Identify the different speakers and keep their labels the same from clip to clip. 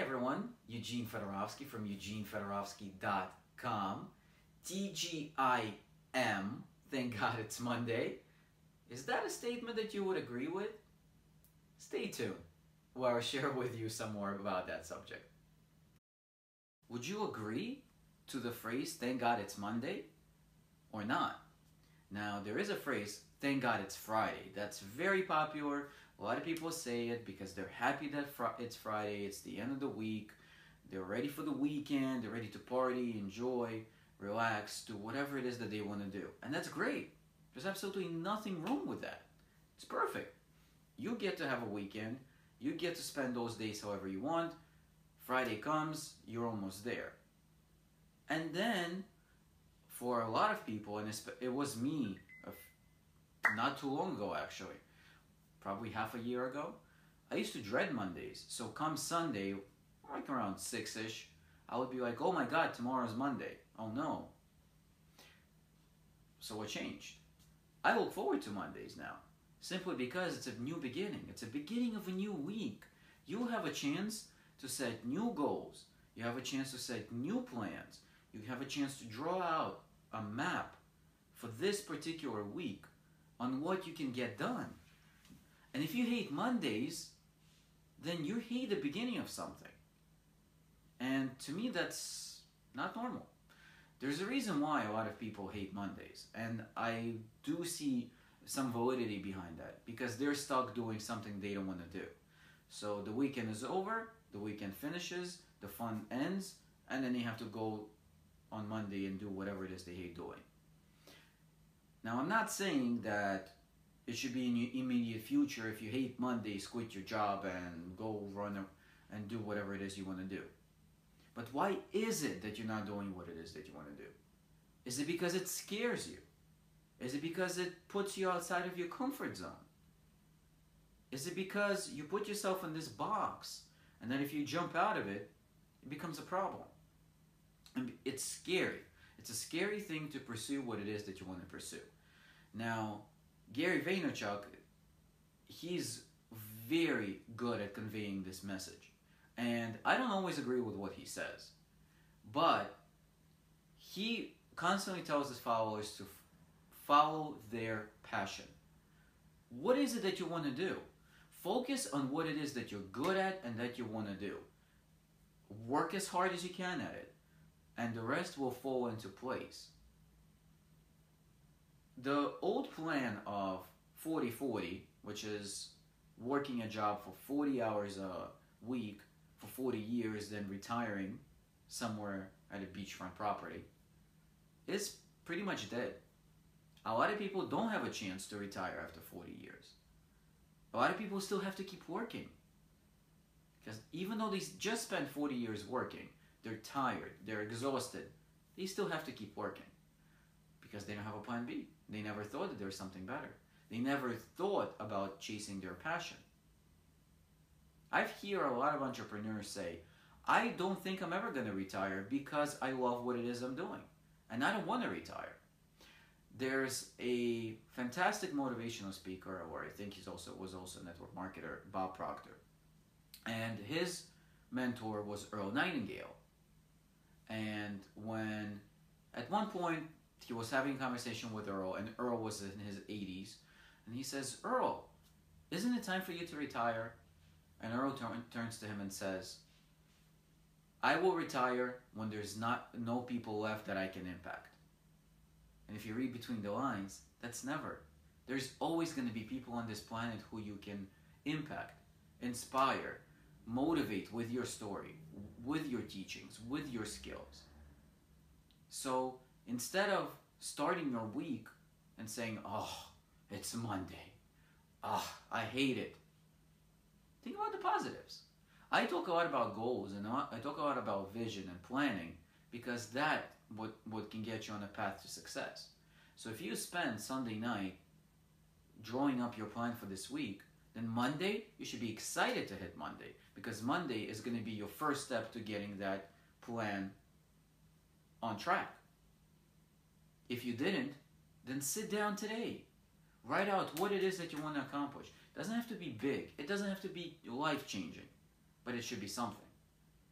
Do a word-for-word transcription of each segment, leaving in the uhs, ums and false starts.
Speaker 1: everyone, Eugene Fedorovsky from eugene fedorovsky dot com. T G I M, thank God it's Monday. Is that a statement that you would agree with? Stay tuned, where I'll share with you some more about that subject. Would you agree to the phrase, thank God it's Monday, or not? Now, there is a phrase, thank God it's Friday. That's very popular. A lot of people say it because they're happy that fr it's Friday, it's the end of the week, they're ready for the weekend, they're ready to party, enjoy, relax, do whatever it is that they want to do. And that's great. There's absolutely nothing wrong with that. It's perfect. You get to have a weekend, you get to spend those days however you want. Friday comes, you're almost there. And then, for a lot of people, and it was me not too long ago actually, probably half a year ago, I used to dread Mondays. So come Sunday, like around six-ish, I would be like, oh my God, tomorrow's Monday. Oh no. So what changed? I look forward to Mondays now, simply because it's a new beginning. It's a beginning of a new week. You have a chance to set new goals. You have a chance to set new plans. You have a chance to draw out a map for this particular week on what you can get done. And if you hate Mondays, then you hate the beginning of something. And to me, that's not normal. There's a reason why a lot of people hate Mondays. And I do see some validity behind that, because they're stuck doing something they don't want to do. So the weekend is over, the weekend finishes, the fun ends, and then they have to go on Monday and do whatever it is they hate doing. Now, I'm not saying that it should be in your immediate future. If you hate Mondays, quit your job and go run and do whatever it is you want to do. But why is it that you're not doing what it is that you want to do? Is it because it scares you? Is it because it puts you outside of your comfort zone? Is it because you put yourself in this box, and then if you jump out of it, it becomes a problem? And it's scary. It's a scary thing to pursue what it is that you want to pursue. Now, Gary Vaynerchuk, he's very good at conveying this message. And I don't always agree with what he says. But he constantly tells his followers to follow their passion. What is it that you want to do? Focus on what it is that you're good at and that you want to do. Work as hard as you can at it, and the rest will fall into place. The old plan of forty forty, which is working a job for forty hours a week for forty years, then retiring somewhere at a beachfront property, is pretty much dead. A lot of people don't have a chance to retire after forty years. A lot of people still have to keep working. Because even though they just spent forty years working, they're tired, they're exhausted, they still have to keep working. Because they don't have a plan B. They never thought that there was something better. They never thought about chasing their passion. I hear a lot of entrepreneurs say, I don't think I'm ever going to retire because I love what it is I'm doing. And I don't want to retire. There's a fantastic motivational speaker, or I think he's also was also a network marketer, Bob Proctor. And his mentor was Earl Nightingale. And when, at one point, he was having a conversation with Earl, and Earl was in his eighties, and he says, Earl, isn't it time for you to retire? And Earl turn, turns to him and says, I will retire when there's not no people left that I can impact. And if you read between the lines, that's never. There's always going to be people on this planet who you can impact, inspire, motivate with your story, with your teachings, with your skills. So instead of starting your week and saying, oh, it's Monday, ah, oh, I hate it, think about the positives. I talk a lot about goals, and I talk a lot about vision and planning, because that what what can get you on a path to success. So if you spend Sunday night drawing up your plan for this week, then Monday you should be excited to hit Monday, because Monday is going to be your first step to getting that plan on track. If you didn't, then sit down today. Write out what it is that you want to accomplish. It doesn't have to be big. It doesn't have to be life-changing, but it should be something.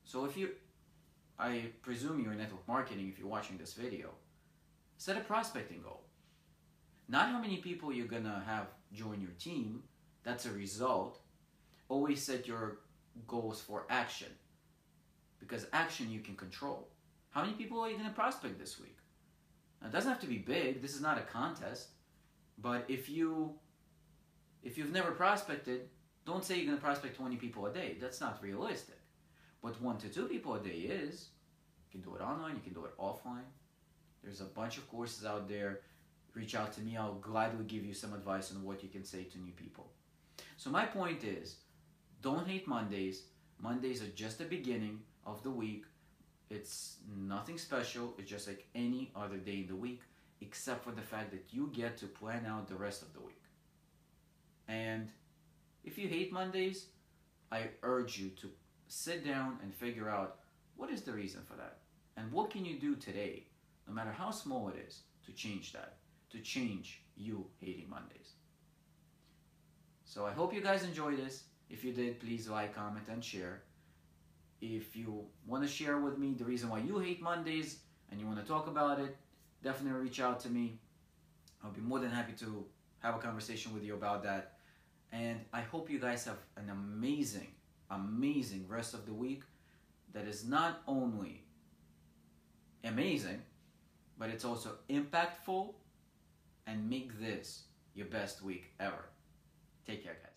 Speaker 1: So if you, I presume you're in network marketing if you're watching this video, set a prospecting goal. Not how many people you're gonna have join your team, that's a result. Always set your goals for action, because action you can control. How many people are you gonna prospect this week? Now, it doesn't have to be big, this is not a contest, but if you, if you've never prospected, don't say you're gonna prospect twenty people a day, that's not realistic. But one to two people a day is. You can do it online, you can do it offline. There's a bunch of courses out there. Reach out to me, I'll gladly give you some advice on what you can say to new people. So my point is, don't hate Mondays. Mondays are just the beginning of the week. It's nothing special, it's just like any other day in the week, except for the fact that you get to plan out the rest of the week. And if you hate Mondays, I urge you to sit down and figure out what is the reason for that. And what can you do today, no matter how small it is, to change that, to change you hating Mondays. So I hope you guys enjoyed this. If you did, please like, comment, and share. If you want to share with me the reason why you hate Mondays and you want to talk about it, definitely reach out to me. I'll be more than happy to have a conversation with you about that. And I hope you guys have an amazing, amazing rest of the week that is not only amazing, but it's also impactful, and make this your best week ever. Take care, guys.